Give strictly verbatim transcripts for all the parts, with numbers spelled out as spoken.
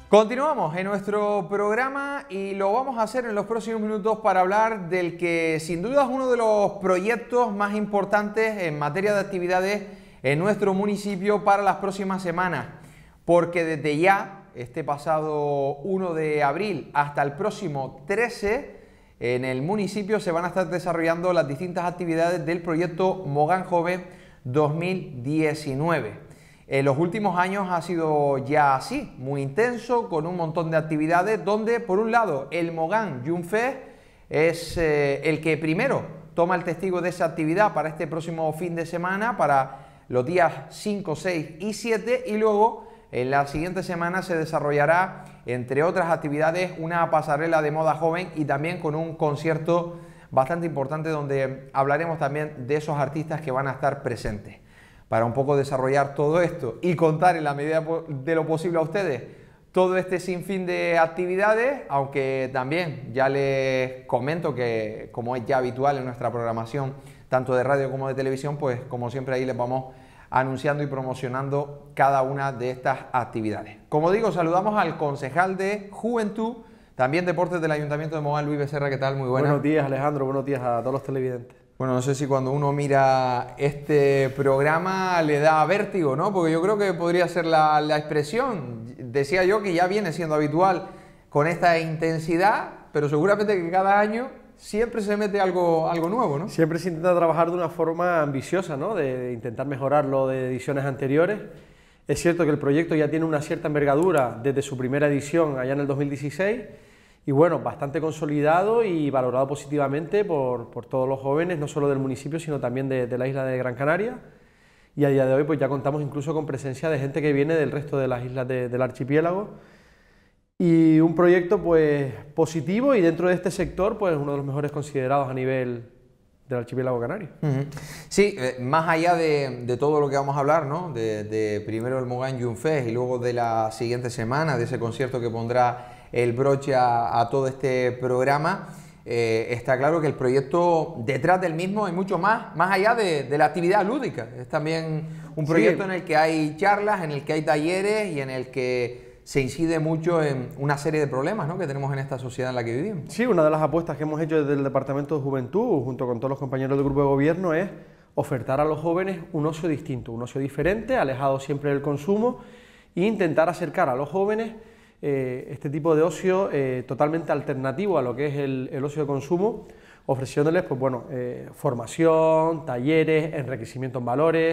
Continuamos en nuestro programa y lo vamos a hacer en los próximos minutos para hablar del que sin duda es uno de los proyectos más importantes en materia de actividades en nuestro municipio para las próximas semanas, porque desde ya, este pasado uno de abril hasta el próximo trece, en el municipio se van a estar desarrollando las distintas actividades del proyecto Mogán Joven dos mil diecinueve. En los últimos años ha sido ya así, muy intenso, con un montón de actividades donde, por un lado, el Mogán Youth Fest es eh, el que primero toma el testigo de esa actividad para este próximo fin de semana, para los días cinco, seis y siete, y luego en la siguiente semana se desarrollará, entre otras actividades, una pasarela de moda joven y también con un concierto bastante importante donde hablaremos también de esos artistas que van a estar presentes. Para un poco desarrollar todo esto y contar en la medida de lo posible a ustedes todo este sinfín de actividades, aunque también ya les comento que, como es ya habitual en nuestra programación, tanto de radio como de televisión, pues como siempre ahí les vamos anunciando y promocionando cada una de estas actividades. Como digo, saludamos al concejal de Juventud, también Deportes del Ayuntamiento de Mogán, Luis Becerra. ¿Qué tal? Muy buenas. Buenos días, Alejandro. Buenos días a todos los televidentes. Bueno, no sé si cuando uno mira este programa le da vértigo, ¿no? Porque yo creo que podría ser la, la expresión. Decía yo que ya viene siendo habitual con esta intensidad, pero seguramente que cada año siempre se mete algo, algo nuevo, ¿no? Siempre se intenta trabajar de una forma ambiciosa, ¿no? De, de intentar mejorar lo de ediciones anteriores. Es cierto que el proyecto ya tiene una cierta envergadura desde su primera edición allá en el dos mil dieciséis, y bueno, bastante consolidado y valorado positivamente por, por todos los jóvenes, no solo del municipio, sino también de, de la isla de Gran Canaria. Y a día de hoy pues ya contamos incluso con presencia de gente que viene del resto de las islas de, del archipiélago. Y un proyecto pues positivo, y dentro de este sector pues uno de los mejores considerados a nivel del archipiélago canario. Uh-huh. Sí, eh, más allá de, de todo lo que vamos a hablar, ¿no? De, de primero el Mogán Youth Fest y luego de la siguiente semana, de ese concierto que pondrá el broche a, a todo este programa, eh, está claro que el proyecto detrás del mismo hay mucho más, más allá de, de la actividad lúdica. Es también un proyecto sí, en el que hay charlas, en el que hay talleres y en el que se incide mucho en una serie de problemas, ¿no?, que tenemos en esta sociedad en la que vivimos. Sí, una de las apuestas que hemos hecho desde el Departamento de Juventud, junto con todos los compañeros del Grupo de Gobierno, es ofertar a los jóvenes un ocio distinto, un ocio diferente, alejado siempre del consumo, e intentar acercar a los jóvenes Eh, este tipo de ocio eh, totalmente alternativo a lo que es el, el ocio de consumo, ofreciéndoles pues, bueno, eh, formación, talleres, enriquecimiento en valores,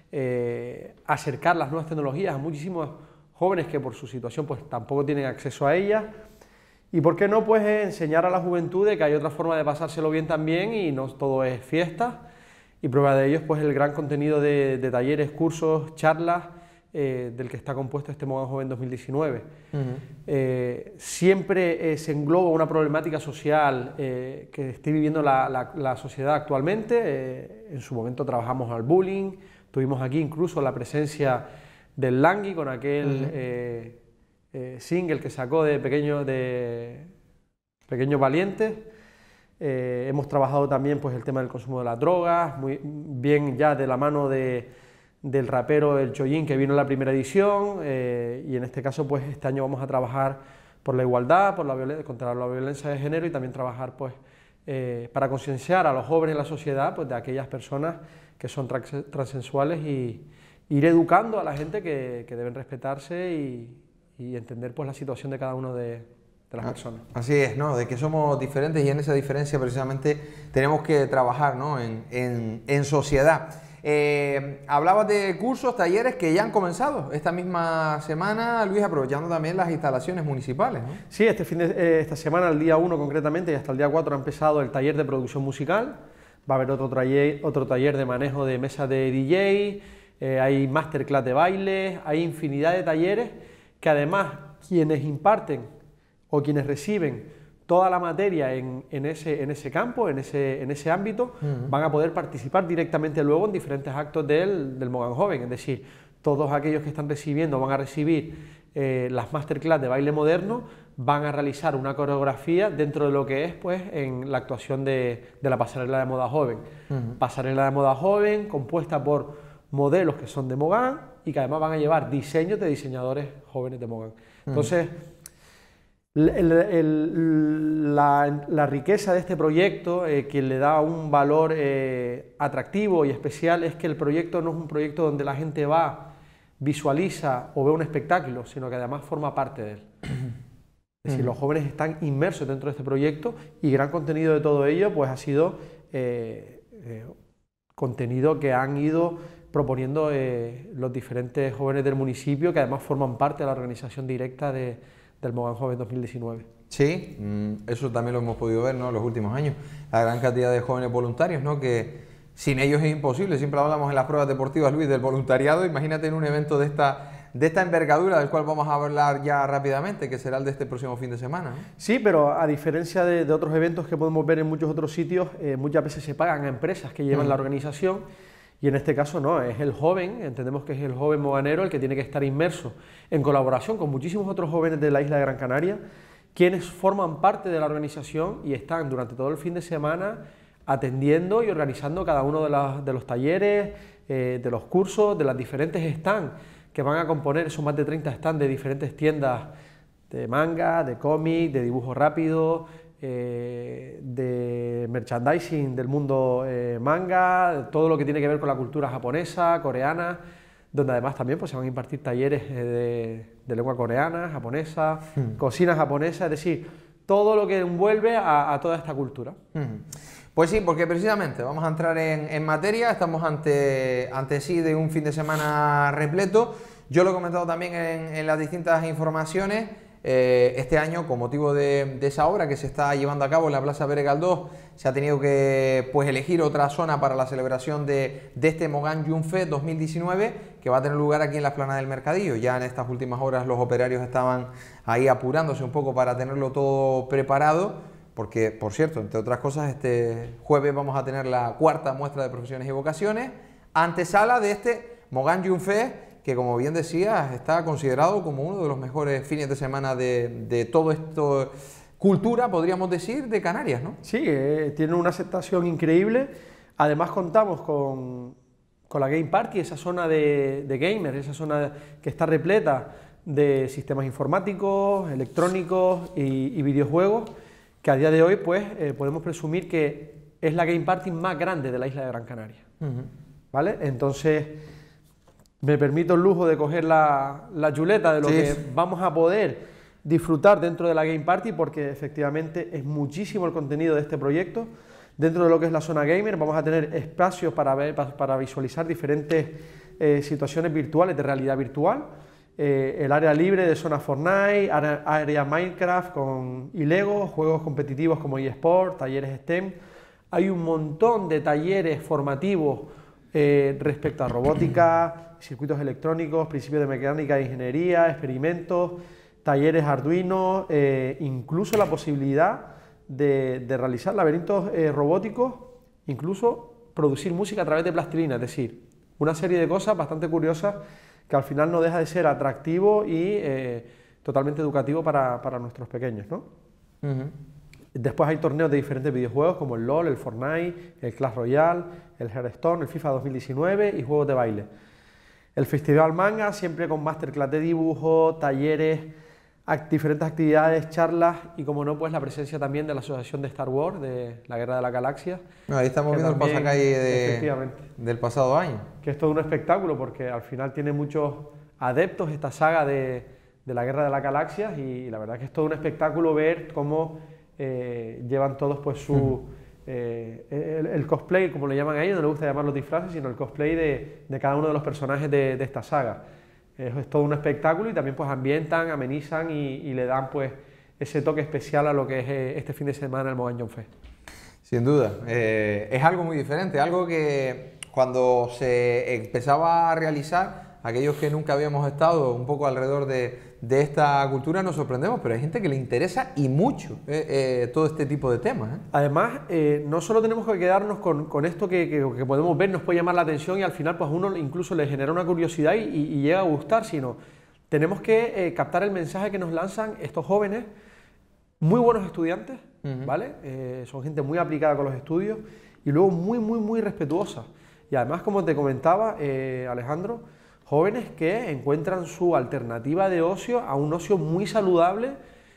eh, acercar las nuevas tecnologías a muchísimos jóvenes que por su situación pues, tampoco tienen acceso a ellas, y por qué no pues, enseñar a la juventud de que hay otra forma de pasárselo bien también y no todo es fiesta, y prueba de ello es pues, el gran contenido de, de talleres, cursos, charlas, Eh, del que está compuesto este Mogán Joven dos mil diecinueve. Uh-huh. eh, siempre eh, se engloba una problemática social eh, que esté viviendo la, la, la sociedad actualmente. Eh, en su momento trabajamos al bullying, tuvimos aquí incluso la presencia del Langui con aquel uh-huh. eh, eh, single que sacó de Pequeños de Pequeños Valientes. Eh, hemos trabajado también pues, el tema del consumo de las drogas, muy bien ya de la mano de del rapero El Chollín, que vino en la primera edición, eh, y en este caso pues este año vamos a trabajar por la igualdad, por la violencia, contra la violencia de género, y también trabajar pues eh, para concienciar a los jóvenes en la sociedad pues de aquellas personas que son trans transexuales, y ir educando a la gente que, que deben respetarse y, y entender pues la situación de cada uno de, de las personas. Así es, ¿no? De que somos diferentes, y en esa diferencia precisamente tenemos que trabajar, ¿no?, en, en, en sociedad. Eh, hablabas de cursos, talleres que ya han comenzado esta misma semana, Luis, aprovechando también las instalaciones municipales, ¿no? Sí, este fin de, eh, esta semana, el día uno concretamente, y hasta el día cuatro ha empezado el taller de producción musical. Va a haber otro taller, otro taller de manejo de mesa de D J, eh, hay masterclass de baile, hay infinidad de talleres que además quienes imparten o quienes reciben toda la materia en, en, ese, en ese campo, en ese, en ese ámbito, uh-huh. van a poder participar directamente luego en diferentes actos del, del Mogán Joven. Es decir, todos aquellos que están recibiendo van a recibir eh, las masterclass de baile moderno, van a realizar una coreografía dentro de lo que es pues, en la actuación de, de la pasarela de moda joven. Uh-huh. Pasarela de moda joven compuesta por modelos que son de Mogán y que además van a llevar diseños de diseñadores jóvenes de Mogán. Entonces, el, el, el, la, la riqueza de este proyecto, eh, que le da un valor eh, atractivo y especial, es que el proyecto no es un proyecto donde la gente va, visualiza o ve un espectáculo, sino que además forma parte de él. Es decir, los jóvenes están inmersos dentro de este proyecto y gran contenido de todo ello pues ha sido eh, eh, contenido que han ido proponiendo eh, los diferentes jóvenes del municipio, que además forman parte de la organización directa de, del Mogán Joven dos mil diecinueve. Sí, eso también lo hemos podido ver, ¿no?, en los últimos años, la gran cantidad de jóvenes voluntarios, ¿no?, que sin ellos es imposible. Siempre hablamos en las pruebas deportivas, Luis, del voluntariado. Imagínate en un evento de esta de esta envergadura, del cual vamos a hablar ya rápidamente, que será el de este próximo fin de semana, ¿no? Sí, pero a diferencia de, de otros eventos que podemos ver en muchos otros sitios, eh, muchas veces se pagan a empresas que llevan mm. la organización, y en este caso no, es el joven, entendemos que es el joven moganero el que tiene que estar inmerso en colaboración con muchísimos otros jóvenes de la isla de Gran Canaria, quienes forman parte de la organización y están durante todo el fin de semana atendiendo y organizando cada uno de, la, de los talleres, eh, de los cursos, de las diferentes stands que van a componer esos más de treinta stands de diferentes tiendas de manga, de cómic, de dibujo rápido, eh, de merchandising del mundo eh, manga, de todo lo que tiene que ver con la cultura japonesa, coreana, donde además también pues, se van a impartir talleres eh, de, de lengua coreana, japonesa, mm. cocina japonesa, es decir, todo lo que envuelve a, a toda esta cultura. Mm. Pues sí, porque precisamente vamos a entrar en, en materia, estamos ante, ante sí de un fin de semana repleto. Yo lo he comentado también en, en las distintas informaciones, eh, este año con motivo de, de esa obra que se está llevando a cabo en la Plaza Pere Galdós, se ha tenido que pues, elegir otra zona para la celebración de, de este Mogán Jump Fest dos mil diecinueve, que va a tener lugar aquí en la Explanada del Mercadillo. Ya en estas últimas horas los operarios estaban ahí apurándose un poco para tenerlo todo preparado, porque, por cierto, entre otras cosas, este jueves vamos a tener la cuarta muestra de profesiones y vocaciones, antesala de este Mogán Jump Fest, que, como bien decías, está considerado como uno de los mejores fines de semana de, de todo esto, cultura, podríamos decir, de Canarias, ¿no? Sí, eh, tiene una aceptación increíble. Además contamos con, con la Game Party, esa zona de, de gamers, esa zona que está repleta de sistemas informáticos, electrónicos y, y videojuegos, que a día de hoy pues eh, podemos presumir que es la Game Party más grande de la isla de Gran Canaria. Uh-huh. ¿Vale? Entonces me permito el lujo de coger la, la chuleta de lo sí. que vamos a poder disfrutar dentro de la Game Party, porque efectivamente es muchísimo el contenido de este proyecto. Dentro de lo que es la zona gamer vamos a tener espacios para, ver, para, para visualizar diferentes eh, situaciones virtuales de realidad virtual. Eh, el área libre de zona Fortnite, área, área Minecraft con, y Lego, juegos competitivos como eSport, talleres STEM. Hay un montón de talleres formativos eh, respecto a robótica, circuitos electrónicos, principios de mecánica e ingeniería, experimentos, talleres Arduino, eh, incluso la posibilidad de, de realizar laberintos eh, robóticos, incluso producir música a través de plastilina, es decir, una serie de cosas bastante curiosas que al final no deja de ser atractivo y eh, totalmente educativo para, para nuestros pequeños, ¿no? Uh-huh. Después hay torneos de diferentes videojuegos como el LOL, el Fortnite, el Clash Royale, el Hearthstone, el FIFA dos mil diecinueve y juegos de baile. El Festival Manga, siempre con masterclass de dibujo, talleres, act diferentes actividades, charlas y, como no, pues la presencia también de la Asociación de Star Wars, de la Guerra de la Galaxia. No, ahí estamos viendo también, el pasacalle de, del pasado año. Que es todo un espectáculo porque al final tiene muchos adeptos esta saga de, de la Guerra de las Galaxias y la verdad que es todo un espectáculo ver cómo eh, llevan todos pues su... Mm. Eh, el, el cosplay, como le llaman a ellos, no les gusta llamar los disfraces, sino el cosplay de, de cada uno de los personajes de, de esta saga. Es, es todo un espectáculo y también pues ambientan, amenizan y, y le dan pues ese toque especial a lo que es eh, este fin de semana el Mogán Jump Fest. Sin duda, eh, es algo muy diferente, algo que cuando se empezaba a realizar, aquellos que nunca habíamos estado un poco alrededor de, de esta cultura nos sorprendemos, pero hay gente que le interesa y mucho eh, eh, todo este tipo de temas. ¿eh? Además, eh, no solo tenemos que quedarnos con, con esto que, que, que podemos ver, nos puede llamar la atención y al final pues uno incluso le genera una curiosidad y, y, y llega a gustar, sino tenemos que eh, captar el mensaje que nos lanzan estos jóvenes, muy buenos estudiantes, uh-huh. ¿vale? Eh, son gente muy aplicada con los estudios y luego muy, muy, muy respetuosa. Y además, como te comentaba, eh, Alejandro, jóvenes que encuentran su alternativa de ocio a un ocio muy saludable,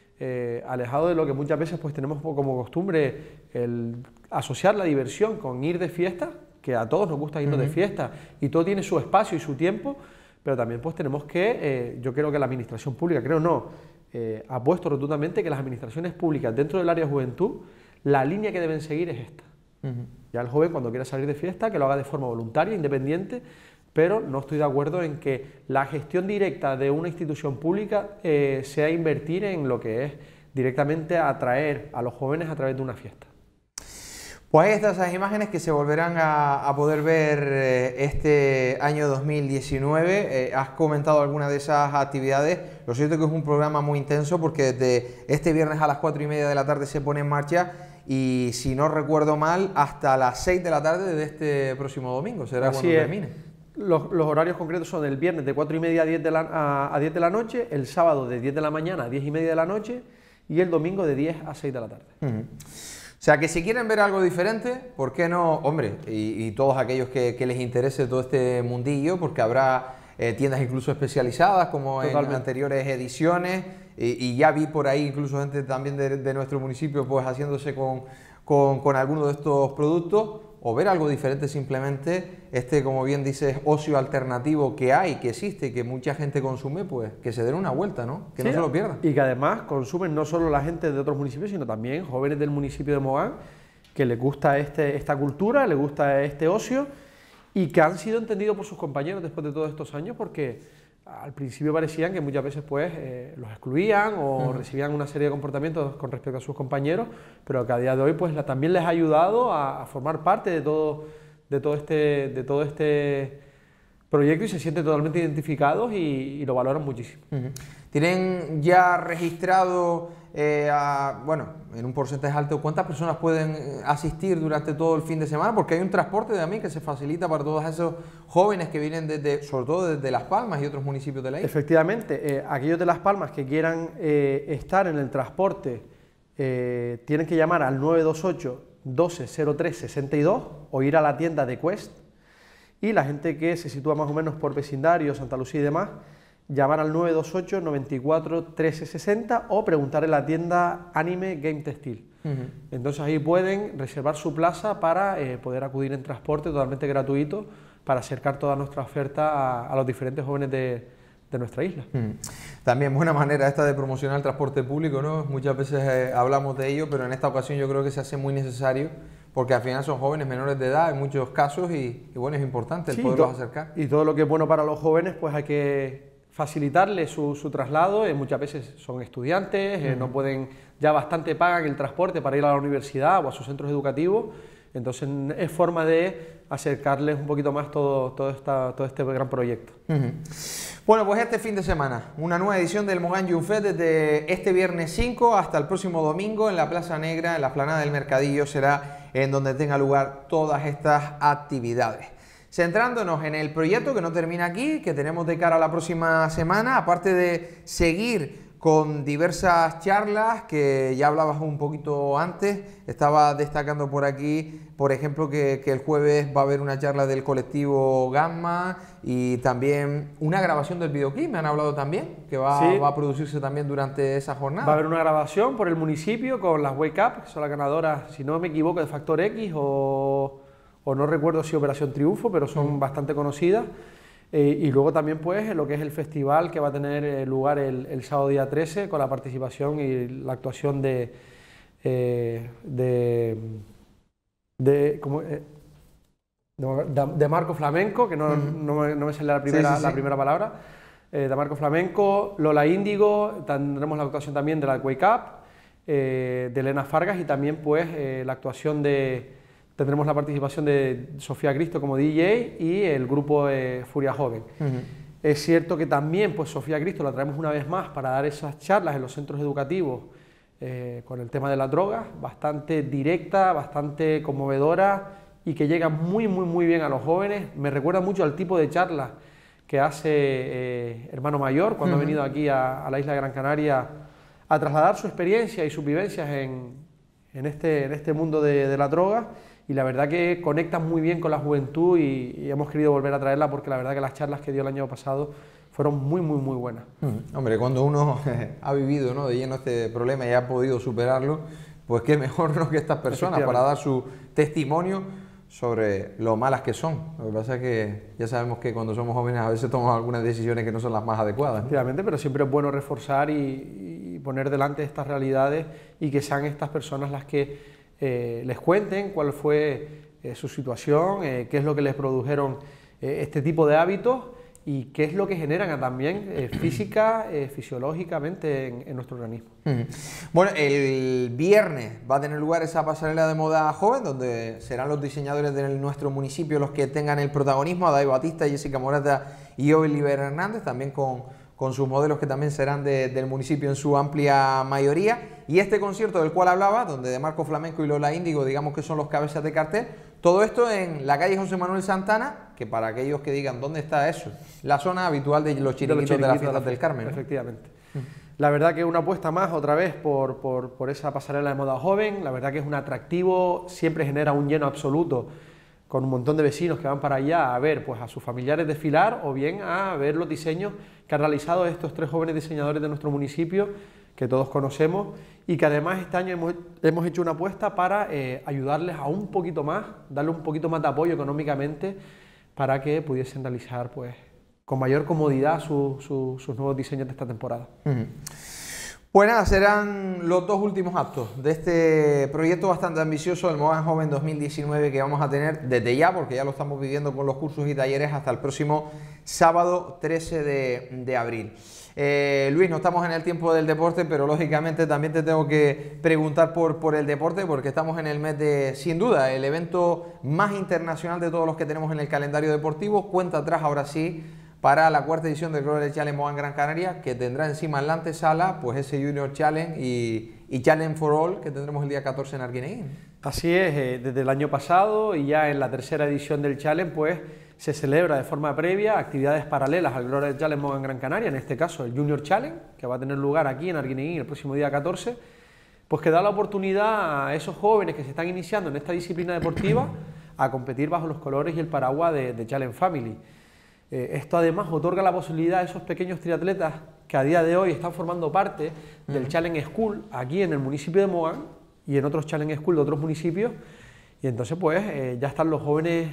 eh, alejado de lo que muchas veces pues tenemos como costumbre el asociar la diversión con ir de fiesta, que a todos nos gusta irnos uh-huh. de fiesta y todo tiene su espacio y su tiempo, pero también pues tenemos que, eh, yo creo que la administración pública, creo no, eh, apuesto rotundamente que las administraciones públicas dentro del área de juventud, la línea que deben seguir es esta. Uh-huh. Ya el joven cuando quiera salir de fiesta, que lo haga de forma voluntaria, independiente, pero no estoy de acuerdo en que la gestión directa de una institución pública eh, sea invertir en lo que es directamente atraer a los jóvenes a través de una fiesta. Pues ahí están esas imágenes que se volverán a, a poder ver eh, este año dos mil diecinueve. Eh, has comentado algunas de esas actividades. Lo cierto es que es un programa muy intenso porque desde este viernes a las cuatro y media de la tarde se pone en marcha y, si no recuerdo mal, hasta las seis de la tarde de este próximo domingo será Así cuando es. termine. Los, los horarios concretos son el viernes de cuatro y media a diez de la, a, a diez de la noche, el sábado de diez de la mañana a diez y media de la noche y el domingo de diez a seis de la tarde. Uh-huh. O sea, que si quieren ver algo diferente, ¿por qué no? Hombre, y, y todos aquellos que, que les interese todo este mundillo, porque habrá eh, tiendas incluso especializadas, como Totalmente. En anteriores ediciones, y, y ya vi por ahí incluso gente también de, de nuestro municipio pues haciéndose con, con, con algunos de estos productos, o ver algo diferente simplemente, este, como bien dices, ocio alternativo que hay, que existe, que mucha gente consume, pues que se den una vuelta, ¿no? Que sí, no se lo pierdan. Y que además consumen no solo la gente de otros municipios, sino también jóvenes del municipio de Mogán, que les gusta este, esta cultura, les gusta este ocio, y que han sido entendidos por sus compañeros después de todos estos años, porque al principio parecían que muchas veces pues eh, los excluían o uh-huh. recibían una serie de comportamientos con respecto a sus compañeros, pero que a día de hoy pues la, también les ha ayudado a, a formar parte de todo, de, todo este, de todo este proyecto y se sienten totalmente identificados y, y lo valoran muchísimo. Uh-huh. ¿Tienen ya registrado, eh, a, bueno, en un porcentaje alto, cuántas personas pueden asistir durante todo el fin de semana? Porque hay un transporte también que se facilita para todos esos jóvenes que vienen desde, sobre todo desde Las Palmas y otros municipios de la isla. Efectivamente, eh, aquellos de Las Palmas que quieran eh, estar en el transporte eh, tienen que llamar al nueve dos ocho, doce cero tres sesenta y dos o ir a la tienda de Quest, y la gente que se sitúa más o menos por vecindario, Santa Lucía y demás, llamar al nueve dos ocho, noventa y cuatro, trece sesenta o preguntar en la tienda Anime Game Textil. Uh-huh. Entonces ahí pueden reservar su plaza para eh, poder acudir en transporte totalmente gratuito para acercar toda nuestra oferta a, a los diferentes jóvenes de, de nuestra isla. Uh-huh. También buena manera esta de promocionar el transporte público, ¿no? Muchas veces eh, hablamos de ello, pero en esta ocasión yo creo que se hace muy necesario porque al final son jóvenes menores de edad en muchos casos y, y bueno, es importante el sí, poderlos acercar. Y todo lo que es bueno para los jóvenes pues hay que facilitarles su, su traslado, eh, muchas veces son estudiantes, eh, uh-huh. no pueden, ya bastante pagan el transporte para ir a la universidad o a sus centros educativos, entonces es forma de acercarles un poquito más todo, todo, esta, todo este gran proyecto. Uh-huh. Bueno, pues este fin de semana, una nueva edición del Mogán Youth Fest desde este viernes cinco hasta el próximo domingo en la Plaza Negra, en la explanada del Mercadillo, será en donde tenga lugar todas estas actividades. Centrándonos en el proyecto que no termina aquí, que tenemos de cara a la próxima semana, aparte de seguir con diversas charlas que ya hablabas un poquito antes, estaba destacando por aquí, por ejemplo, que, que el jueves va a haber una charla del colectivo Gamma y también una grabación del videoclip, me han hablado también, que va, sí. va a producirse también durante esa jornada. Va a haber una grabación por el municipio con las Wake Up, que son las ganadoras, si no me equivoco, de Factor X o... o no recuerdo si Operación Triunfo, pero son mm. bastante conocidas. Eh, y luego también pues lo que es el festival que va a tener eh, lugar el, el sábado día trece con la participación y la actuación de eh, de, de, como, eh, de, de Marco Flamenco, que no, mm. no, me, no me sale la primera, sí, sí, sí. la primera palabra, eh, de Marco Flamenco, Lola Índigo, tendremos la actuación también de la Wake Up, eh, de Elena Fargas y también pues eh, la actuación de... Tendremos la participación de Sofía Cristo como D J y el grupo eh, Furia Joven. Uh-huh. Es cierto que también pues, Sofía Cristo la traemos una vez más para dar esas charlas en los centros educativos eh, con el tema de las drogas, bastante directa, bastante conmovedora y que llega muy, muy, muy bien a los jóvenes. Me recuerda mucho al tipo de charlas que hace eh, Hermano Mayor cuando uh-huh. ha venido aquí a, a la isla de Gran Canaria a trasladar su experiencia y sus vivencias en, en, este, en este mundo de, de la droga. y la verdad que conectan muy bien con la juventud y, y hemos querido volver a traerla porque la verdad que las charlas que dio el año pasado fueron muy, muy, muy buenas. Mm, hombre, cuando uno ha vivido, ¿no?, de lleno este problema y ha podido superarlo, pues qué mejor, ¿no?, que estas personas para dar su testimonio sobre lo malas que son. Lo que pasa es que ya sabemos que cuando somos jóvenes a veces tomamos algunas decisiones que no son las más adecuadas, ¿no? Efectivamente, pero siempre es bueno reforzar y, y poner delante estas realidades y que sean estas personas las que eh, les cuenten cuál fue eh, su situación, eh, qué es lo que les produjeron eh, este tipo de hábitos y qué es lo que generan también eh, física, eh, fisiológicamente en, en nuestro organismo. Mm. Bueno, el viernes va a tener lugar esa pasarela de moda joven, donde serán los diseñadores de nuestro municipio los que tengan el protagonismo, Adai Batista, Jessica Morata y Oliver Hernández, también con, con sus modelos que también serán de, del municipio en su amplia mayoría. Y este concierto del cual hablaba, donde de Marco Flamenco y Lola Índigo, digamos que son los cabezas de cartel, todo esto en la calle José Manuel Santana, que para aquellos que digan dónde está eso, la zona habitual de los chiringuitos de, los chiringuitos de las fiestas del Carmen, ¿no? Efectivamente. Uh-huh. La verdad que una apuesta más otra vez por, por, por esa pasarela de moda joven, la verdad que es un atractivo, siempre genera un lleno absoluto con un montón de vecinos que van para allá a ver pues, a sus familiares desfilar o bien a ver los diseños que han realizado estos tres jóvenes diseñadores de nuestro municipio que todos conocemos y que además este año hemos, hemos hecho una apuesta para eh, ayudarles a un poquito más, darle un poquito más de apoyo económicamente para que pudiesen realizar pues, con mayor comodidad su, su, sus nuevos diseños de esta temporada. Uh-huh. Pues nada, serán los dos últimos actos de este proyecto bastante ambicioso, el Mogan Joven dos mil diecinueve, que vamos a tener desde ya, porque ya lo estamos viviendo con los cursos y talleres, hasta el próximo sábado trece de abril. Eh, Luis, no estamos en el tiempo del deporte, pero lógicamente también te tengo que preguntar por, por el deporte, porque estamos en el mes de, sin duda, el evento más internacional de todos los que tenemos en el calendario deportivo. Cuenta atrás ahora sí para la cuarta edición del Global Challenge Mogan Gran Canaria, que tendrá encima en la antesala pues ese Junior Challenge y, y Challenge for All que tendremos el día catorce en Arguineguín. Así es, eh, desde el año pasado y ya en la tercera edición del Challenge pues se celebra de forma previa actividades paralelas al Global Challenge Mogan Gran Canaria, en este caso el Junior Challenge, que va a tener lugar aquí en Arguineguín el próximo día catorce, pues que da la oportunidad a esos jóvenes que se están iniciando en esta disciplina deportiva a competir bajo los colores y el paraguas de, de Challenge Family. Eh, esto además otorga la posibilidad a esos pequeños triatletas que a día de hoy están formando parte uh-huh. del Challenge School aquí en el municipio de Mogan y en otros Challenge School de otros municipios, y entonces pues eh, ya están los jóvenes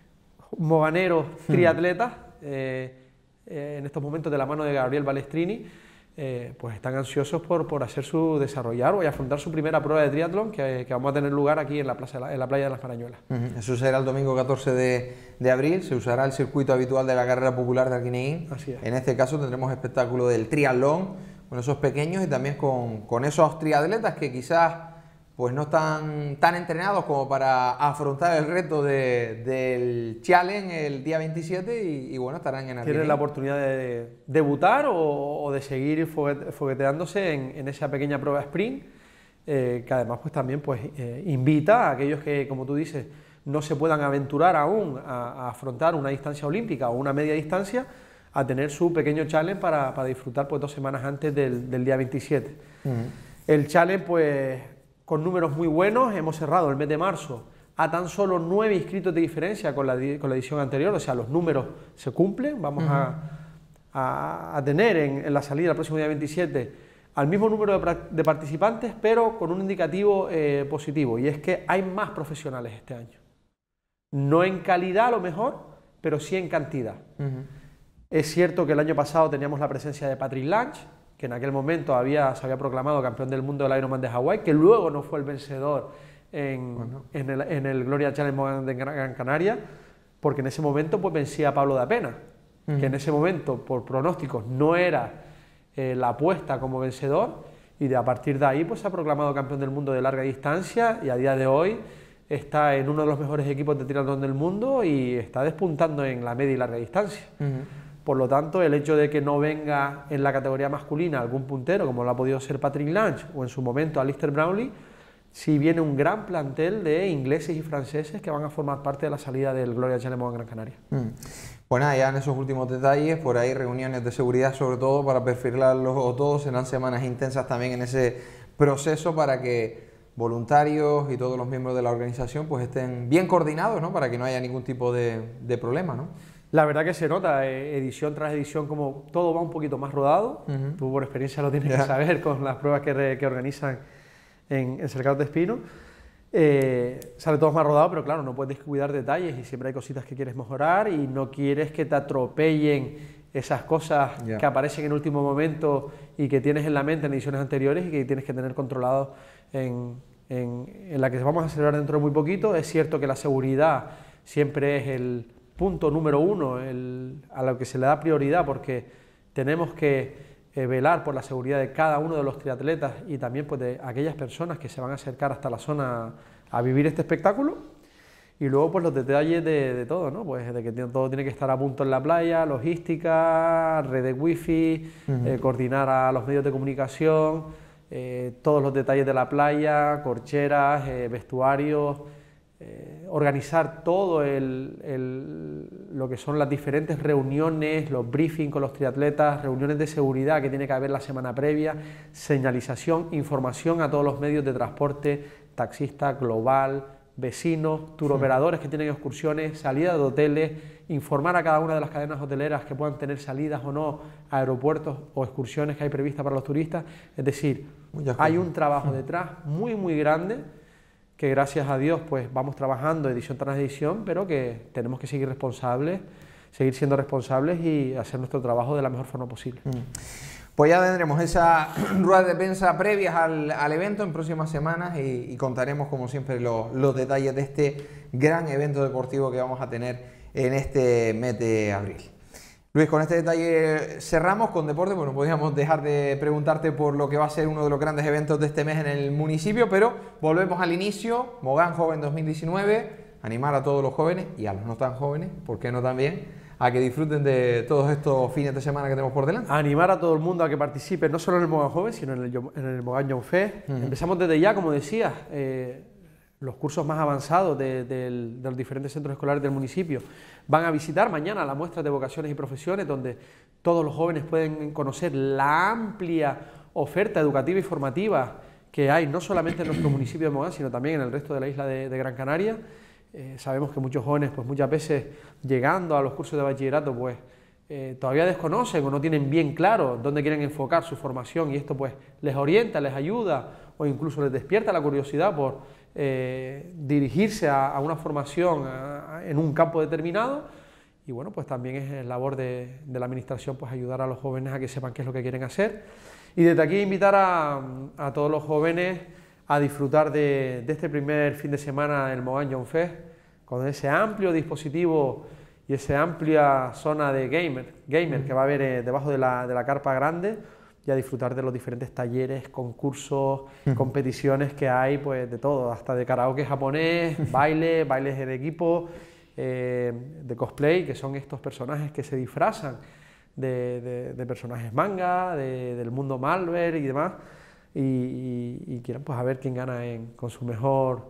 moganeros triatletas eh, eh, en estos momentos de la mano de Gabriel Balestrini, eh, pues están ansiosos por, por hacer su desarrollar o afrontar su primera prueba de triatlón que, que vamos a tener lugar aquí en la, plaza, en la playa de las Marañuelas. Uh-huh. Eso será el domingo catorce de abril, se usará el circuito habitual de la carrera popular de Arguineguín. Así es. En este caso tendremos espectáculo del triatlón con esos pequeños y también con, con esos triatletas que quizás pues no están tan entrenados como para afrontar el reto de, del Challenge el día veintisiete y, y bueno, estarán en Arguineguín. Tienen la oportunidad de debutar o, o de seguir fogueteándose en, en esa pequeña prueba sprint, eh, que además pues también pues eh, invita a aquellos que, como tú dices, no se puedan aventurar aún a, a afrontar una distancia olímpica o una media distancia, a tener su pequeño challenge para, para disfrutar pues dos semanas antes del, del día veintisiete. Uh-huh. El challenge pues con números muy buenos, hemos cerrado el mes de marzo a tan solo nueve inscritos de diferencia con la, con la edición anterior, o sea, los números se cumplen, vamos uh-huh. a, a, a tener en, en la salida el próximo día veintisiete al mismo número de, de participantes, pero con un indicativo eh, positivo, y es que hay más profesionales este año. No en calidad a lo mejor, pero sí en cantidad. Uh-huh. Es cierto que el año pasado teníamos la presencia de Patrick Lange, que en aquel momento había, se había proclamado campeón del mundo del Ironman de Hawái, que luego no fue el vencedor en, bueno. en, el, en el Gloria Challenge Mogan de Gran Canaria, porque en ese momento pues vencía a Pablo de Apena, uh-huh. que en ese momento, por pronósticos, no era eh, la apuesta como vencedor, y de, a partir de ahí pues se ha proclamado campeón del mundo de larga distancia, y a día de hoy está en uno de los mejores equipos de triatlón del mundo y está despuntando en la media y larga distancia. Uh-huh. Por lo tanto, el hecho de que no venga en la categoría masculina algún puntero, como lo ha podido ser Patrick Lange o en su momento Alistair Brownlee, sí viene un gran plantel de ingleses y franceses que van a formar parte de la salida del Gloria Challenge Mogan Gran Canaria. Mm. Pues nada, ya en esos últimos detalles, por ahí reuniones de seguridad sobre todo para perfilarlos todos, serán semanas intensas también en ese proceso para que voluntarios y todos los miembros de la organización pues estén bien coordinados, ¿no? Para que no haya ningún tipo de, de problema, ¿no? La verdad que se nota, eh, edición tras edición, como todo va un poquito más rodado. Uh-huh. Tú por experiencia lo tienes yeah. que saber con las pruebas que, re, que organizan en, en Cercados de Espino. Eh, sale todo más rodado, pero claro, no puedes descuidar detalles y siempre hay cositas que quieres mejorar y no quieres que te atropellen esas cosas yeah. que aparecen en último momento y que tienes en la mente en ediciones anteriores y que tienes que tener controlado en, en, en la que vamos a celebrar dentro de muy poquito. Es cierto que la seguridad siempre es el punto número uno, el, a lo que se le da prioridad, porque tenemos que eh, velar por la seguridad de cada uno de los triatletas y también pues, de aquellas personas que se van a acercar hasta la zona a vivir este espectáculo. Y luego pues los detalles de, de todo, ¿no? Pues de que todo tiene que estar a punto en la playa, logística, red de wifi, uh-huh. eh, coordinar a los medios de comunicación, eh, todos los detalles de la playa, corcheras, eh, vestuarios, Eh, organizar todo el, el, lo que son las diferentes reuniones, los briefings con los triatletas, reuniones de seguridad que tiene que haber la semana previa, señalización, información a todos los medios de transporte, taxistas, global, vecinos, turoperadores que tienen excursiones, salidas de hoteles, informar a cada una de las cadenas hoteleras que puedan tener salidas o no a aeropuertos o excursiones que hay previstas para los turistas. Es decir, hay un trabajo detrás muy muy grande que gracias a Dios pues vamos trabajando edición tras edición, pero que tenemos que seguir responsables, seguir siendo responsables y hacer nuestro trabajo de la mejor forma posible. Pues ya tendremos esas ruedas de prensa previas al, al evento en próximas semanas y, y contaremos como siempre los, los detalles de este gran evento deportivo que vamos a tener en este mes de abril. Luis, con este detalle cerramos con deporte, pues no podíamos dejar de preguntarte por lo que va a ser uno de los grandes eventos de este mes en el municipio, pero volvemos al inicio, Mogán Joven dos mil diecinueve, animar a todos los jóvenes y a los no tan jóvenes, ¿por qué no también?, a que disfruten de todos estos fines de semana que tenemos por delante. Animar a todo el mundo a que participe, no solo en el Mogán Joven, sino en el, en el Mogán Young Fest. Uh-huh. Empezamos desde ya, como decías, eh, los cursos más avanzados de, de, de los diferentes centros escolares del municipio van a visitar mañana la muestra de vocaciones y profesiones, donde todos los jóvenes pueden conocer la amplia oferta educativa y formativa que hay, no solamente en nuestro municipio de Mogán, sino también en el resto de la isla de, de Gran Canaria. Eh, sabemos que muchos jóvenes, pues muchas veces llegando a los cursos de bachillerato, pues eh, todavía desconocen o no tienen bien claro dónde quieren enfocar su formación, y esto pues les orienta, les ayuda o incluso les despierta la curiosidad por eh, dirigirse a, a una formación a, a, en un campo determinado. Y bueno, pues también es labor de, de la administración pues ayudar a los jóvenes a que sepan qué es lo que quieren hacer. Y desde aquí invitar a, a todos los jóvenes a disfrutar de, de este primer fin de semana del Mogán Young Fest, con ese amplio dispositivo y esa amplia zona de gamer, gamer mm. que va a haber eh, debajo de la, de la carpa grande, y a disfrutar de los diferentes talleres, concursos, mm. competiciones que hay, pues de todo, hasta de karaoke japonés, baile, bailes en equipo, eh, de cosplay, que son estos personajes que se disfrazan de, de, de personajes manga, de, del mundo Marvel y demás. Y, y, y quieran pues a ver quién gana en, con su mejor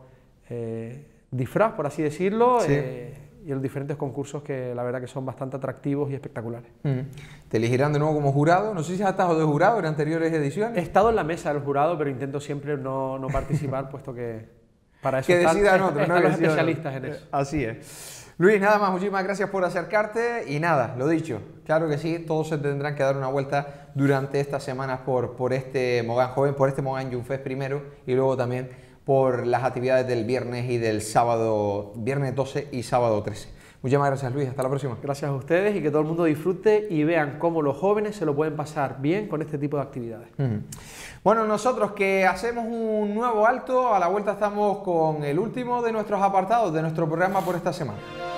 eh, disfraz, por así decirlo, sí. eh, y en los diferentes concursos que la verdad que son bastante atractivos y espectaculares. Mm. ¿Te elegirán de nuevo como jurado? No sé si has estado de jurado en anteriores ediciones. He estado en la mesa del jurado, pero intento siempre no, no participar, puesto que para eso que están, decidan otros, están no los especialistas en eso. Así es. Luis, nada más, muchísimas gracias por acercarte y nada, lo dicho, claro que sí, todos se tendrán que dar una vuelta durante estas semanas por, por este Mogán Joven, por este Mogán Young Fest primero y luego también por las actividades del viernes y del sábado, viernes doce y sábado trece. Muchísimas gracias, Luis, hasta la próxima. Gracias a ustedes y que todo el mundo disfrute y vean cómo los jóvenes se lo pueden pasar bien con este tipo de actividades. Uh-huh. Bueno, nosotros que hacemos un nuevo alto, a la vuelta estamos con el último de nuestros apartados de nuestro programa por esta semana.